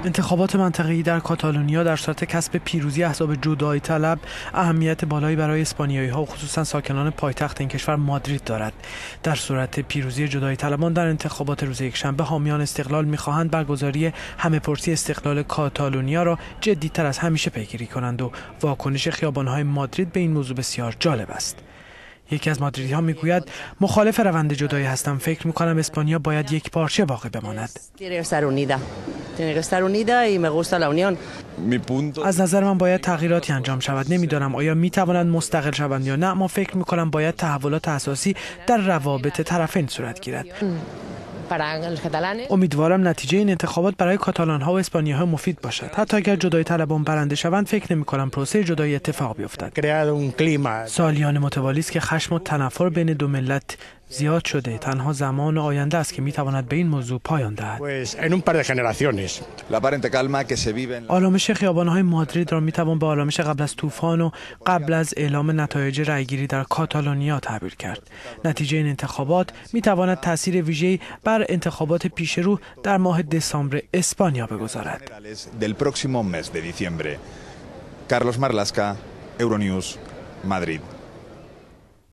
انتخابات منطقه‌ای در کاتالونیا در صورت کسب پیروزی احزاب جدایی طلب اهمیت بالایی برای اسپانیایی‌ها و خصوصا ساکنان پایتخت این کشور مادرید دارد. در صورت پیروزی جدایی طلبان در انتخابات روز یکشنبه حامیان استقلال می‌خواهند برگزاری همه‌پرسی استقلال کاتالونیا را جدی‌تر از همیشه پیگیری کنند و واکنش خیابان‌های مادرید به این موضوع بسیار جالب است. یکی از مادریدی‌ها میگوید مخالف روند جدایی هستم. فکر می‌کنم اسپانیا باید یک پارچه باقی بماند. از نظر من باید تغییراتی انجام شود. نمی‌دانم آیا می‌توانند مستقل شوند یا نه، اما فکر می‌کنم باید تحولات اساسی در روابط طرفین صورت گیرد. امیدوارم نتیجه این انتخابات برای کاتالان‌ها و اسپانیایی‌ها مفید باشد. حتی اگر جدایی طلبان برنده شوند، فکر نمی‌کنم پروسه جدایی اتفاق بیفتد. سالیان متوالی است که خشم و تنفر بین دو ملت زیاد شده. تنها زمان آینده است که می‌تواند به این موضوع پایان دهد. آرامش خیابان‌های مادرید را می‌توان به آرامش قبل از طوفان و قبل از اعلام نتایج رأیگیری در کاتالونیا تعبیر کرد. نتیجه این انتخابات می‌تواند تأثیر ویژه‌ای بر انتخابات پیشرو در ماه دسامبر اسپانیا بگذارد. Carlos Marlaska, Euronews, Madrid.